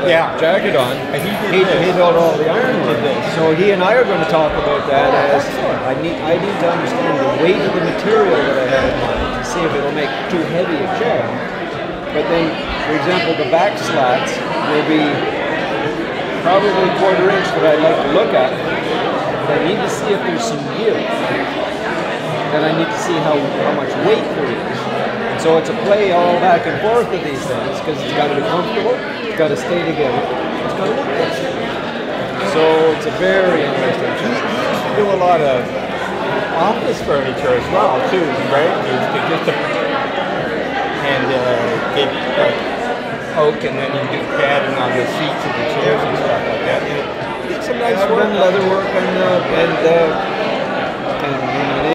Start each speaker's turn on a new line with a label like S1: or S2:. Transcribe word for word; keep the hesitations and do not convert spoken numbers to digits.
S1: the
S2: yeah.
S1: jacket on.
S2: And he did
S1: He,
S2: this.
S1: he did all the iron
S2: He
S1: work.
S2: did this.
S1: So he and I are going to talk about that
S2: Oh,
S1: as
S2: excellent.
S1: I need I need to understand the weight of the material that I have in mind to see if it'll make too heavy a chair. But then, for example, the back slats will be probably quarter inch that I'd like to look at. But I need to see if there's some give. Then I need to see how, how much weight there is. And so it's a play all back and forth of these things because it's got to be comfortable, it's got to stay together, it's got to look good. So it's a very interesting
S2: He,
S1: chair.
S2: he used to do a lot of office furniture as well, too, right? He used to just to, and uh, get like oak, and then you do padding on the seats of the chairs and stuff like that. And it's some nice
S1: I've
S2: work.
S1: done leather work and, uh, and uh,